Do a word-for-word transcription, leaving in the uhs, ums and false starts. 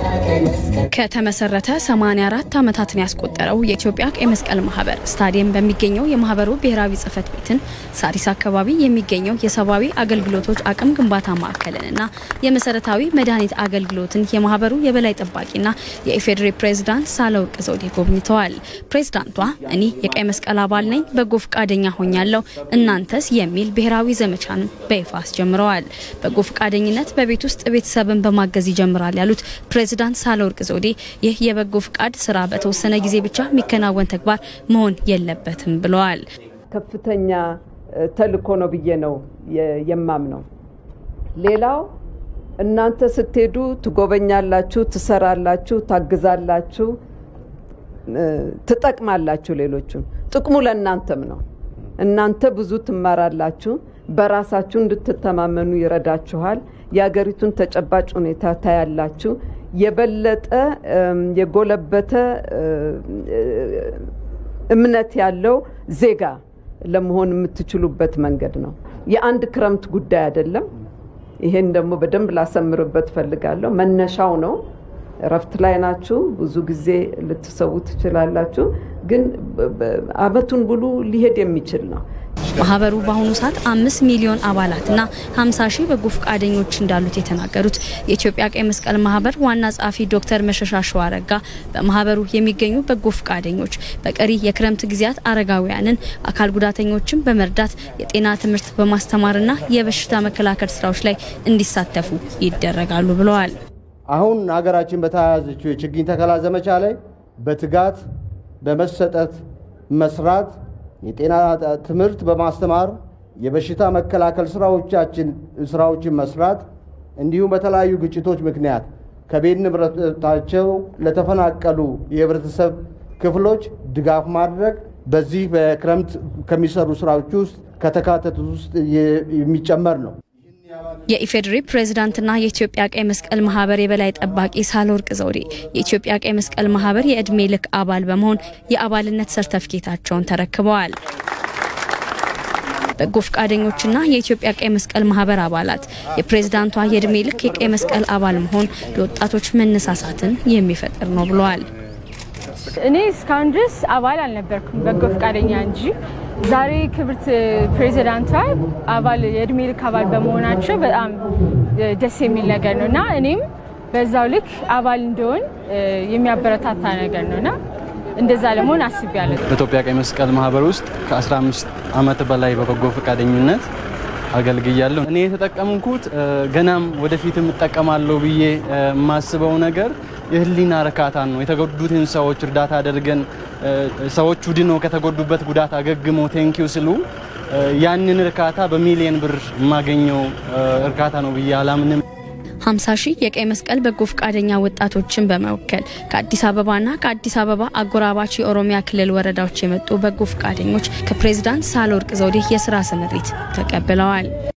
ከተመሰረተ ሰማንያ አራት ዓመታትን ያስቆጠረው የኢትዮጵያ ቀይ መስቀል ማህበር ስታዲየም በሚገኘው የማህበሩ ብሔራዊ ጽፈት ቤትን ሳሪስ አካባቢ የሚገኘው የሰባዊ አገልግሎቶች አቅም ግንባታ ማዕከልንና የመሰረታዊ መድኃኒት አገልግሎትን የማህበሩ የበላይ ጠባቂና የኢፌዴሪ ፕሬዝዳንት ሳህለወርቅ ዘውዴ ጎብኝተዋል። ፕሬዝዳንቷ እኔ የቀይ መስቀል አባል ነኝ፣ በጎ ፈቃደኛ ሆኛለሁ፣ እናንተስ የሚል ብሔራዊ ዘመቻን በይፋ አስጀምረዋል። በጎ ፈቃደኝነት በቤት ውስጥ ቤተሰብን በማገዝ ይጀምራል ያሉት ፕሬዝዳንት ሳህለወርቅ ዘውዴ ይህ የበጎ ፍቃድ ስራ በተወሰነ ጊዜ ብቻ የሚከናወን ተግባር መሆን የለበትም ብለዋል። ከፍተኛ ተልእኮ ነው ብዬ ነው የማምነው። ሌላው እናንተ ስትሄዱ ትጎበኛላችሁ፣ ትሰራላችሁ፣ ታግዛላችሁ፣ ትጠቅማላችሁ። ሌሎቹን ጥቅሙ ለእናንተም ነው። እናንተ ብዙ ትማራላችሁ፣ በራሳችሁ እንድትተማመኑ ይረዳችኋል። የሀገሪቱን ተጨባጭ ሁኔታ ታያላችሁ። የበለጠ የጎለበተ እምነት ያለው ዜጋ ለመሆን የምትችሉበት መንገድ ነው። የአንድ ክረምት ጉዳይ አይደለም። ይሄን ደግሞ በደንብ ላሰምርበት ፈልጋለሁ። መነሻው ነው። ረፍት ላይ ናችሁ፣ ብዙ ጊዜ ልትሰው ትችላላችሁ፣ ግን አመቱን ሙሉ ሊሄድ የሚችል ነው። ማህበሩ በአሁኑ ሰዓት አምስት ሚሊዮን አባላትና ሃምሳ ሺህ በጎ ፈቃደኞች እንዳሉት የተናገሩት የኢትዮጵያ ቀይ መስቀል ማህበር ዋና ጸሐፊ ዶክተር መሸሻ ሸዋረጋ በማህበሩ የሚገኙ በጎ ፈቃደኞች በቀሪ የክረምት ጊዜያት አረጋውያንን፣ አካል ጉዳተኞችን በመርዳት የጤና ትምህርት በማስተማርና የበሽታ መከላከል ስራዎች ላይ እንዲሳተፉ ይደረጋሉ ብለዋል። አሁን ሀገራችን በተያያዘችው የችግኝ ተከላ ዘመቻ ላይ በትጋት በመሰጠት መስራት፣ የጤና ትምህርት በማስተማር የበሽታ መከላከል ስራዎቻችን ስራዎችን መስራት፣ እንዲሁም በተለያዩ ግጭቶች ምክንያት ከቤት ንብረታቸው ለተፈናቀሉ የህብረተሰብ ክፍሎች ድጋፍ ማድረግ በዚህ በክረምት ከሚሰሩ ስራዎች ውስጥ ከተካተቱት ውስጥ የሚጨመር ነው። የኢፌዴሪ ፕሬዝዳንትና የኢትዮጵያ ቀይ መስቀል ማህበር የበላይ ጠባቂ ሳህለወርቅ ዘውዴ የኢትዮጵያ ቀይ መስቀል ማህበር የእድሜ ልክ አባል በመሆን የአባልነት ሰርተፊኬታቸውን ተረክበዋል። በጎ ፈቃደኞችና የኢትዮጵያ ቀይ መስቀል ማህበር አባላት የፕሬዝዳንቷ የእድሜ ልክ የቀይ መስቀል አባል መሆን ለወጣቶች መነሳሳትን የሚፈጥር ነው ብለዋል። እኔ እስካሁን ድረስ አባል አልነበርኩም፣ በጎ ፈቃደኛ እንጂ ዛሬ ክብርት ፕሬዝዳንቷ አባል የእድሜ ልክ አባል በመሆናቸው በጣም ደስ የሚል ነገር ነውና እኔም በዛው ልክ አባል እንደሆን የሚያበረታታ ነገር ነውና እንደዛ ለመሆን አስቤያለሁ። በኢትዮጵያ ቀይ መስቀል ማህበር ውስጥ ከአስራ አምስት አመት በላይ በበጎ ፈቃደኝነት አገልግያለሁ። እኔ የተጠቀምኩት ገናም ወደፊት እጠቀማለሁ ብዬ ማስበው ነገር የህሊና ረካታን ነው። የተጎዱትን ሰዎች እርዳታ አድርገን ሰዎቹ ድኖ ከተጎዱበት ጉዳት አገግሞ ቴንኪው ስሉ ያንን እርካታ በሚሊዮን ብር ማገኘው እርካታ ነው ብዬ አላምንም። ሃምሳ ሺህ የቀይ መስቀል በጎ ፈቃደኛ ወጣቶችን በመወከል ከአዲስ አበባና ከአዲስ አበባ አጎራባች የኦሮሚያ ክልል ወረዳዎች የመጡ በጎ ፈቃደኞች ከፕሬዝዳንት ሳህለወርቅ ዘውዴ የሥራ ስምሪት ተቀብለዋል።